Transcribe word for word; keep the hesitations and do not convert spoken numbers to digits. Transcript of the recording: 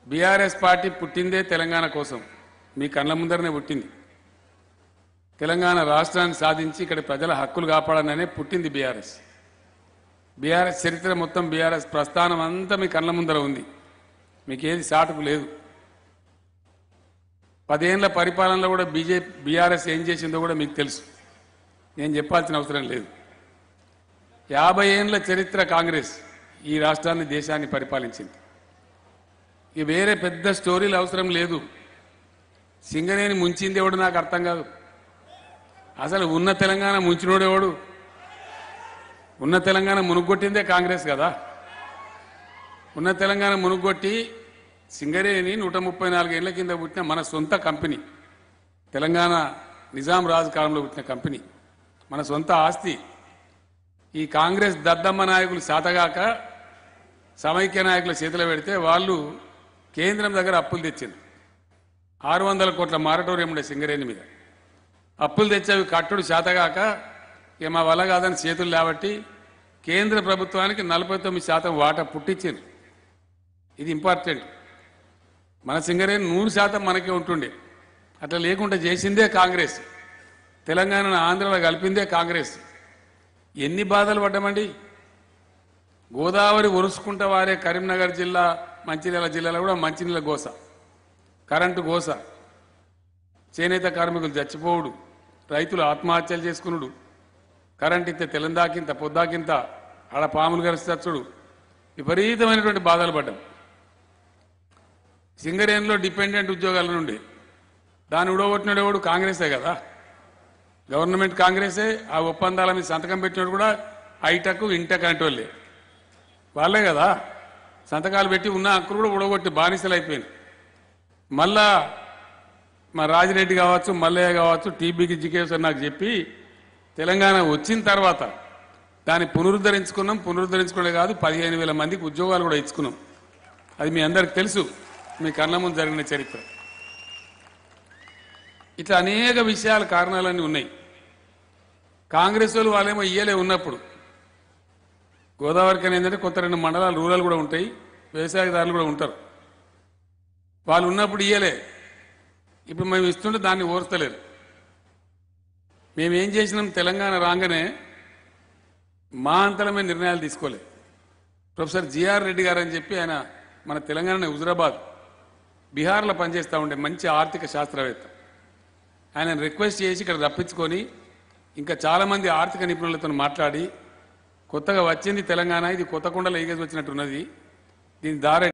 BRS party పుట్టిందే తెలంగాణ కోసం, మీ కళ్ళ ముందరనే పుట్టింది. తెలంగాణ రాష్ట్రాన్ని సాధించి ఇక్కడ ప్రజల హక్కులు కాపాడాలనే పుట్టింది బీఆర్ఎస్. బీఆర్ఎస్ చరిత్ర మొత్తం, బీఆర్ఎస్ ప్రస్థానం అంతా మీ కళ్ళ ముందర ఉంది. మీకు ఏది సాటుకు లేదు. పదేళ్ల పరిపాలనలో కూడా బీజేపీ బీఆర్ఎస్ ఏం చేసిందో కూడా మీకు తెలుసు, నేను చెప్పాల్సిన అవసరం లేదు. యాభై ఏళ్ల చరిత్ర కాంగ్రెస్ ఈ రాష్ట్రాన్ని, దేశాన్ని పరిపాలించింది. ఇక వేరే పెద్ద స్టోరీలు అవసరం లేదు. సింగరేణి ముంచింది ఎవడు నాకు అర్థం కాదు. అసలు ఉన్న తెలంగాణ ముంచినోడెవడు? ఉన్న తెలంగాణ మునుగొట్టిందే కాంగ్రెస్ కదా. ఉన్న తెలంగాణ మునుగొట్టి సింగరేణి నూట ముప్పై నాలుగేళ్ల కింద పుట్టిన మన సొంత కంపెనీ, తెలంగాణ నిజాం రాజు కాలంలో పుట్టిన కంపెనీ, మన సొంత ఆస్తి. ఈ కాంగ్రెస్ దద్దమ్మ నాయకులు సాతగాక సమైక్య నాయకుల చేతిలో పెడితే వాళ్ళు కేంద్రం దగ్గర అప్పులు తెచ్చింది. ఆరు వందల కోట్ల మారటోరియం ఉండే సింగరేణి మీద అప్పులు తెచ్చేవి కట్టుడు శాతగాక ఇక మా వల్ల కాదని చేతులు లేబట్టి కేంద్ర ప్రభుత్వానికి నలభై తొమ్మిది శాతం వాటా పుట్టించింది. ఇది ఇంపార్టెంట్. మన సింగరేణి నూరు శాతం మనకే ఉంటుండే. అట్లా లేకుండా చేసిందే కాంగ్రెస్. తెలంగాణను ఆంధ్రలో కలిపిందే కాంగ్రెస్. ఎన్ని బాధలు పడ్డామండి. గోదావరి ఒరుసుకుంటా వారే కరీంనగర్ జిల్లా, మంచిర్యాల జిల్లాలో కూడా మంచినీళ్ళ గోస, కరెంటు గోస, చేనేత కార్మికులు చచ్చిపోవుడు, రైతులు ఆత్మహత్యలు చేసుకున్నాడు, కరెంట్ ఇస్తే తెలందాకింత పొద్దాకింత ఆడ పాములు కలిసి విపరీతమైనటువంటి బాధలు పడ్డాం. సింగరేణిలో డిపెండెంట్ ఉద్యోగాల నుండి దాన్ని ఉడగొట్టినాడు ఎవడు? కాంగ్రెసే కదా. గవర్నమెంట్ కాంగ్రెసే. ఆ ఒప్పందాల మీద సంతకం పెట్టినాడు కూడా హైటెక్ ఇంటెక్ అంటే వాళ్ళే వాళ్ళే కదా. సంతకాలు పెట్టి ఉన్న హక్కులు కూడా ఉడగొట్టి బానిసలు అయిపోయింది. మళ్ళా మా రాజిరెడ్డి కావచ్చు, మల్లయ్య కావచ్చు, టీబీకి జికేషన్ నాకు చెప్పి తెలంగాణ వచ్చిన తర్వాత దాన్ని పునరుద్ధరించుకున్నాం. పునరుద్ధరించుకునే కాదు, పదిహేను వేల మందికి ఉద్యోగాలు కూడా ఇచ్చుకున్నాం. అది మీ అందరికి తెలుసు, మీ కళ్ళ ముందు జరిగిన చరిత్ర. ఇట్లా అనేక విషయాల కారణాలన్నీ ఉన్నాయి. కాంగ్రెస్ వాళ్ళు వాళ్ళేమో ఇయ్యలే ఉన్నప్పుడు. గోదావరికి ఏంటంటే కొత్త రెండు మండలాలు రూరల్ కూడా ఉంటాయి, వ్యవసాయదారులు కూడా ఉంటారు. వాళ్ళు ఉన్నప్పుడు ఇయ్యలే. ఇప్పుడు మేము ఇస్తుంటే దాన్ని ఓర్స్తలేరు. మేమేం చేసినాం? తెలంగాణ రాగానే మా అంతలమే నిర్ణయాలు తీసుకోలేదు. ప్రొఫెసర్ జిఆర్ రెడ్డి గారు అని చెప్పి ఆయన మన తెలంగాణ హుజురాబాద్ బీహార్లో పనిచేస్తూ ఉండే మంచి ఆర్థిక శాస్త్రవేత్త. ఆయన రిక్వెస్ట్ చేసి ఇక్కడ రప్పించుకొని ఇంకా చాలామంది ఆర్థిక నిపుణులతో మాట్లాడి కొత్తగా వచ్చింది తెలంగాణ, ఇది కొత్త కుండలో ఈగేసి వచ్చినట్టున్నది, దీని దారి